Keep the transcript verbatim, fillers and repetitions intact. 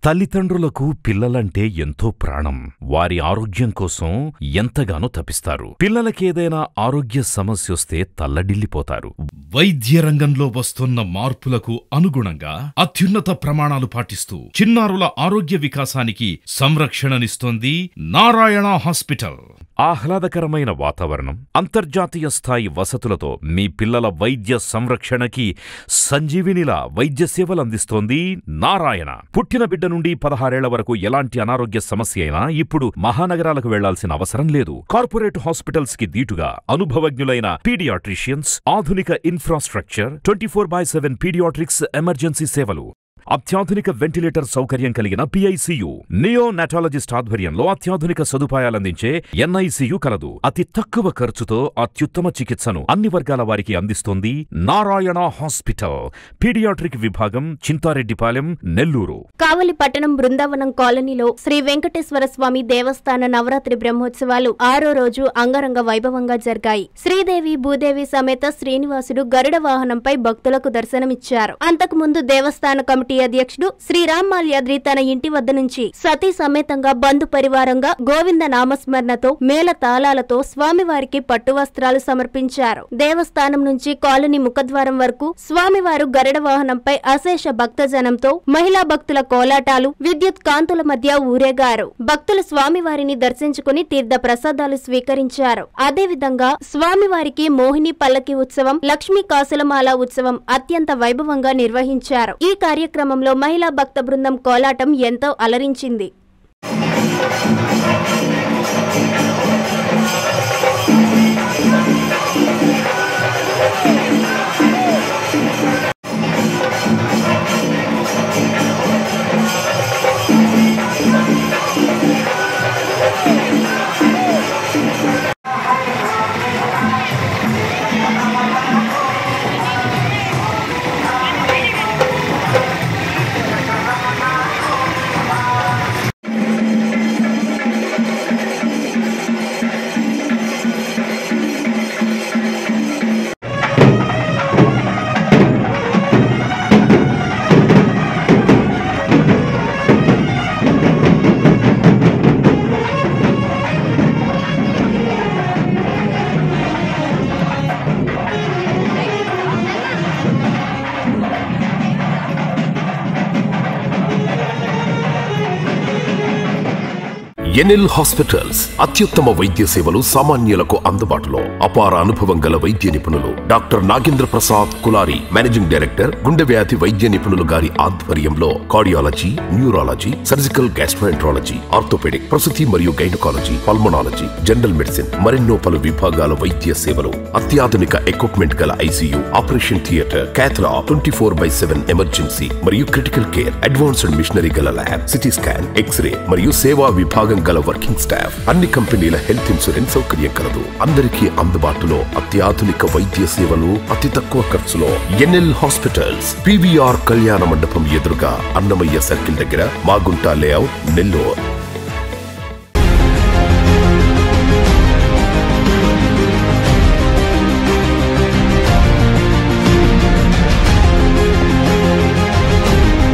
తల్లిదండ్రులకు పిల్లలంటే ఎంతో ప్రాణం. వారి ఆరోగ్యం కోసం ఎంతగానో తపిస్తారు. పిల్లలకేదైనా ఆరోగ్య సమస్యొస్తే తల్లడిల్లిపోతారు. వైద్య రంగంలో వస్తున్న మార్పులకు అనుగుణంగా అత్యున్నత ప్రమాణాలు పాటిస్తూ చిన్నారుల ఆరోగ్య వికాసానికి సంరక్షణనిస్తోంది నారాయణ హాస్పిటల్. ఆహ్లాదకరమైన వాతావరణం, అంతర్జాతీయ స్థాయి వసతులతో మీ పిల్లల వైద్య సంరక్షణకి సంజీవినిలా వైద్య సేవలందిస్తోంది నారాయణ. పుట్టిన బిడ్డ నుండి పదహారేళ్ల వరకు ఎలాంటి అనారోగ్య సమస్య అయినా ఇప్పుడు మహానగరాలకు వెళ్లాల్సిన అవసరం లేదు. కార్పొరేట్ హాస్పిటల్స్ కి దీటుగా అనుభవజ్ఞులైన పీడియాట్రిషియన్స్, ఆధునిక infrastructure, twenty four by seven paediatrics emergency సేవలు, అత్యాధునిక వెంటిలేటర్ సౌకర్యం కలిగిన పిఐసియు, నియోనాటాలజిస్ట్ ఆధ్వర్యంలో అత్యాధునిక సదుపాయాలందించే ఎన్ఐసియు కలదు. అతి తక్కువ ఖర్చుతో అత్యుత్తమ చికిత్సను అన్ని వర్గాల వారికి అందిస్తోంది నారాయణ హాస్పిటల్. పీడియాట్రిక్ విభాగం, చింతారెడ్డిపాలెం, నెల్లూరు. కావలి పట్టణం బృందావనం కాలనీలో శ్రీ వెంకటేశ్వర స్వామి దేవస్థాన నవరాత్రి బ్రహ్మోత్సవాలు ఆరో రోజు అంగరంగ వైభవంగా జరిగాయి. శ్రీదేవి భూదేవి సమేత శ్రీనివాసుడు గరుడ వాహనంపై భక్తులకు దర్శనమిచ్చారు. అంతకుముందు దేవస్థాన కమిటీ అధ్యక్షుడు శ్రీరామ్ మాల్యాద్రి తన ఇంటి వద్ద నుంచి సతీ సమేతంగా బంధు పరివారంగా గోవింద నామస్మరణతో మేళ తాళాలతో స్వామివారికి పట్టు వస్త్రాలు సమర్పించారు. దేవస్థానం నుంచి కాలనీ ముఖద్వారం వరకు స్వామివారు గరుడ వాహనంపై అశేష భక్తజనంతో మహిళా భక్తుల కోలాటాలు, విద్యుత్ కాంతుల మధ్య ఊరేగారు. భక్తులు స్వామివారిని దర్శించుకుని తీర్థ ప్రసాదాలు స్వీకరించారు. అదేవిధంగా స్వామివారికి మోహిని పల్లకి ఉత్సవం, లక్ష్మీ కాసులమాల ఉత్సవం అత్యంత వైభవంగా నిర్వహించారు. ఈ కార్యక్రమంలో మహిళా భక్త బృందం కోలాటం ఎంతో అలరించింది. ఎన్ఎల్ హాస్పిటల్స్ అత్యుత్తమ వైద్య సేవలు సామాన్యులకు అందుబాటులో. అపార అనుభవం గల వైద్య నిపుణులు doctor Nagendra Prasad Kulari, managing director, గుండె వ్యాధి వైద్య నిపుణులు గారి ఆధ్వర్యంలో cardiology, neurology, surgical gastroenterology, orthopaedic, ప్రసూతి మరియు గైనకాలజీ, పల్మనాలజీ, జనరల్ మెడిసిన్ మరెన్నో పలు విభాగాల వైద్య సేవలు. అత్యాధునిక ఎక్విప్మెంట్ గల ఐసీయూ, ఆపరేషన్ థియేటర్, క్యాథ్లా, twenty four by seven emergency మరియు క్రిటికల్ కేర్, అడ్వాన్స్డ్ మిషనరీ గల ల్యాబ్, సిటీ స్కాన్, ఎక్స్రే మరియు సేవా విభాగం గల వర్కింగ్ స్టాఫ్. అన్ని కంపెనీల హెల్త్ ఇన్సూరెన్స్ సౌకర్యం కలదు. అందరికీ అందుబాటులో అత్యాధునిక వైద్య సేవలు అతి తక్కువ ఖర్చులో. ఎన్ఎల్ హాస్పిటల్స్, పీవీఆర్ కళ్యాణ మండపం ఎదురుగా, అన్నమయ్య సర్కిల్ దగ్గర, మాగుంట లేఅవుట్, నెల్లూరు.